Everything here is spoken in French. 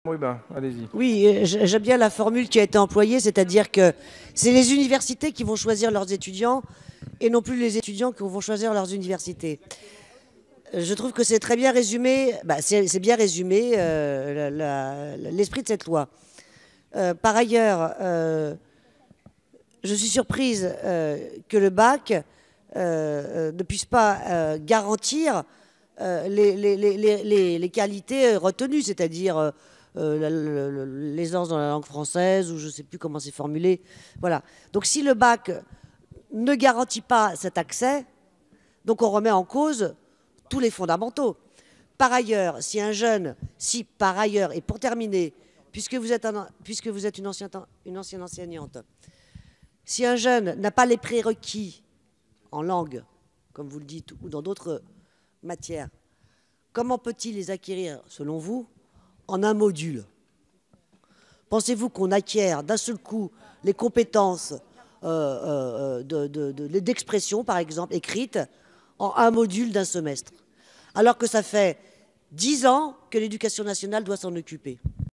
Oui, ben, allez-y. Oui, j'aime bien la formule qui a été employée, c'est-à-dire que c'est les universités qui vont choisir leurs étudiants et non plus les étudiants qui vont choisir leurs universités. Je trouve que c'est très bien résumé, c'est bien résumé l'esprit de cette loi. Par ailleurs, je suis surprise que le bac ne puisse pas garantir les qualités retenues, c'est-à-dire l'aisance dans la langue française, ou je ne sais plus comment c'est formulé. Voilà. Donc si le bac ne garantit pas cet accès, donc on remet en cause tous les fondamentaux. Par ailleurs, si un jeune, si par ailleurs, et pour terminer, puisque vous êtes une ancienne enseignante, si un jeune n'a pas les prérequis en langue, comme vous le dites, ou dans d'autres matières, comment peut-il les acquérir, selon vous, en un module? Pensez-vous qu'on acquiert d'un seul coup les compétences d'expression, par exemple, écrites, en un module d'un semestre, alors que ça fait 10 ans que l'éducation nationale doit s'en occuper?